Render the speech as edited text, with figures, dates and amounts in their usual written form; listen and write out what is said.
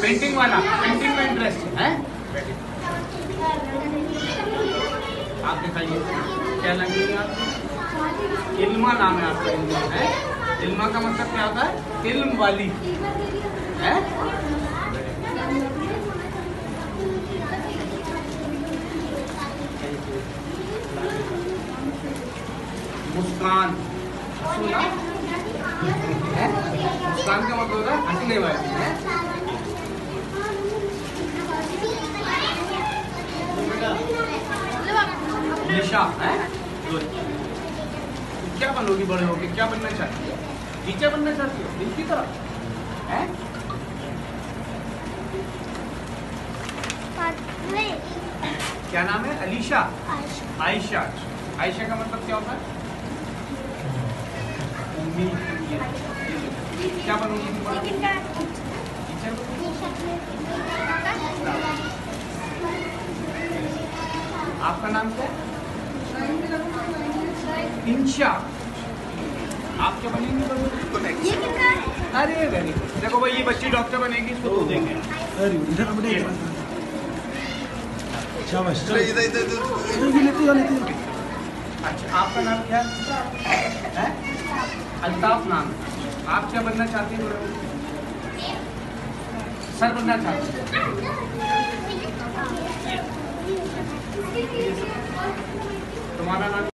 Painting वाला, painting में interest है? आप दिखाइए क्या लगेगी आपको? इल्मा नाम है आपका, इल्मा है। इल्मा का मतलब क्या होता है? इल्म वाली है। मुस्कान, सुना है? मुस्कान का मतलब होता है हंसने वाली है। निशा है। क्या बनोगी बड़े होके? क्या बनना चाहती हो? टीचर बनना चाहती हो इनकी तरह है? क्या नाम है? अलीशा, आयशा। आयशा का मतलब क्या होता है? क्या बनोगी? टीचर। आपका नाम क्या है? इंशा। आप क्या बनेंगे? अरे वेरी गुड। देखो भाई, ये बच्ची डॉक्टर बनेगी, इसको तो देंगे। अरे इधर शाबाश, इधर अच्छा, आपका नाम क्या है? अल्ताफ नाम। आप क्या बनना चाहती हो? सर बनना चाहती हो? तुम्हारा नाम